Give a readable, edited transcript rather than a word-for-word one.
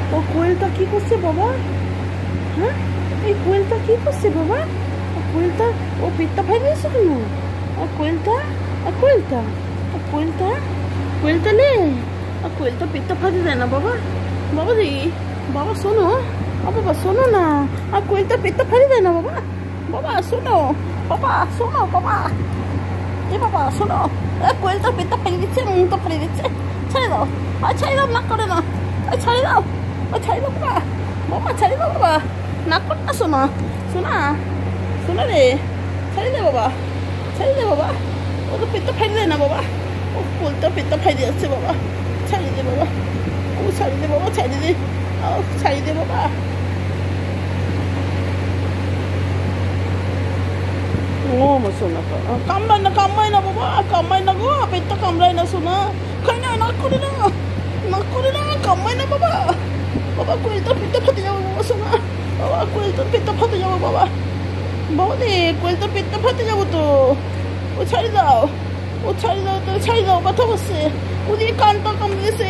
ও কোয়েলটা কি করছে বাবা? হ্যাঁ, এই কোয়েলটা কি করছে বাবা? কোয়েলটা ও পেটটা ফাই দিয়েছে কেন? কোয়েলটা কোয়েলটা কোয়েলটা কোয়েলটা নে, কোয়েলটা পেটটা ফাটে দেয় না বাবা। বাবা রে, বাবা শোনো, বাবা শোনো না, কোয়েলটা পেটটা ফাটে দেয় না বাবা। বাবা শোনো, বাবা শোনো, বাবা এ বাবা শোনো, কোয়েলটা পেটটা ফাটিয়ে দিচ্ছে, মুখটা ফাটিয়ে দিচ্ছে। ছেড়ে দাও, ছেড়ে দাও, নাক করে না, ছাড়িয়ে দাও, ছাড়িয়ে দাও বাবা, বাবা ছাড়িয়ে দাও বাবা, নাক করে না। শোনা শোনা শোনা রে, ছাড়িয়ে দে বাবা, ছাড়িয়ে দে বাবা, ও তো পেটটা ফাইলে দেয় না বাবা। ও কোলটা পেটটা ফাইলে যাচ্ছে বাবা, ছাড়িয়ে দে বাবা, ও ছাড়িয়ে দে বাবা, ছাড়িয়ে দে, ছাড়িয়ে দে বাবা। ও আমার সোনা কামড়ায় না, কামড়ায় না বাবা, কামড়ায় না গো, পেটটা কামড়ায় না সোনা, খাই না, নাক করে না, নাক করে না, কামড়ায় না বাবা। বাবা কোয়েলটা পেটটা ফাটে যাবো বাবা সোনা, বাবা কোয়েলটার পেটটা ফাটে যাবো বাবা, বাবা রে কোয়েলটার পেটটা ফাটে যাবো তো, ও ছাড়ি দাও, ও ছাড়ি দাও তো, ছাড়ি দাও, কথা বলছে, ওদিকে কানটা কামড়েছে,